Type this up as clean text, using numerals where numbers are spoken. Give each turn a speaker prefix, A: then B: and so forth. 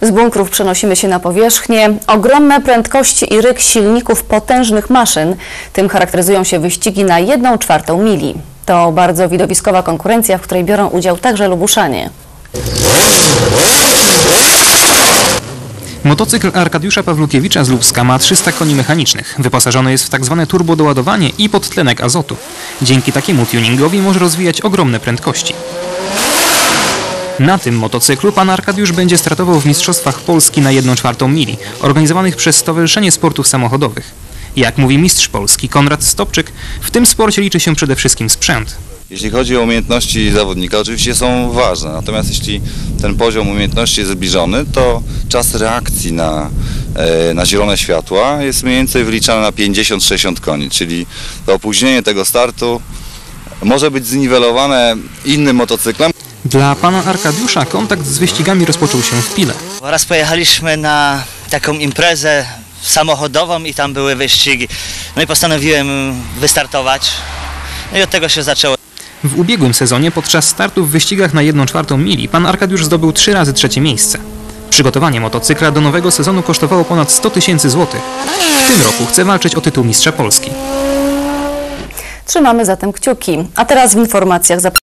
A: Z bunkrów przenosimy się na powierzchnię. Ogromne prędkości i ryk silników potężnych maszyn. Tym charakteryzują się wyścigi na 1/4 mili. To bardzo widowiskowa konkurencja, w której biorą udział także Lubuszanie.
B: Motocykl Arkadiusza Pawlukiewicza z Lubska ma 300 koni mechanicznych. Wyposażony jest w tzw. turbodoładowanie i podtlenek azotu. Dzięki takiemu tuningowi może rozwijać ogromne prędkości. Na tym motocyklu pan Arkadiusz będzie startował w Mistrzostwach Polski na 1/4 mili, organizowanych przez Stowarzyszenie Sportów Samochodowych. Jak mówi mistrz Polski Konrad Stopczyk, w tym sporcie liczy się przede wszystkim sprzęt.
C: Jeśli chodzi o umiejętności zawodnika, oczywiście są ważne, natomiast jeśli ten poziom umiejętności jest zbliżony, to czas reakcji na zielone światła jest mniej więcej wyliczany na 50-60 koni, czyli to opóźnienie tego startu może być zniwelowane innym motocyklem.
B: Dla pana Arkadiusza kontakt z wyścigami rozpoczął się w Pile.
D: Raz pojechaliśmy na taką imprezę samochodową i tam były wyścigi. No i postanowiłem wystartować. No i od tego się zaczęło.
B: W ubiegłym sezonie podczas startów w wyścigach na 1/4 mili pan Arkadiusz zdobył 3 razy 3. miejsce. Przygotowanie motocykla do nowego sezonu kosztowało ponad 100 000 złotych. W tym roku chce walczyć o tytuł mistrza Polski.
A: Trzymamy zatem kciuki. A teraz w informacjach